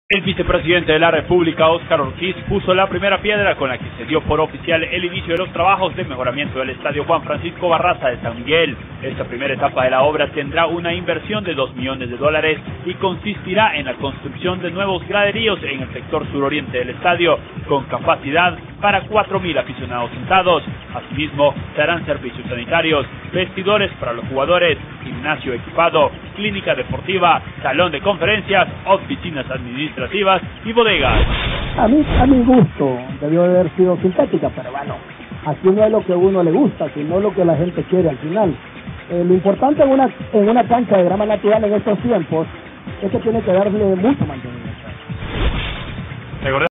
El vicepresidente de la República, Óscar Ortiz, puso la primera piedra con la que se dio por oficial el inicio de los trabajos de mejoramiento del estadio Juan Francisco Barraza de San Miguel. Esta primera etapa de la obra tendrá una inversión de $2 millones y consistirá en la construcción de nuevos graderíos en el sector suroriente del estadio, con capacidad para 4.000 aficionados sentados. Asimismo, se harán servicios sanitarios, vestidores para los jugadores, gimnasio equipado, clínica deportiva, salón de conferencias, oficinas administrativas y bodegas. A mi gusto debió de haber sido sintética, pero bueno, aquí no es lo que a uno le gusta, sino lo que la gente quiere al final. Lo importante en una cancha de grama natural en estos tiempos es que tiene que darle mucho mantenimiento.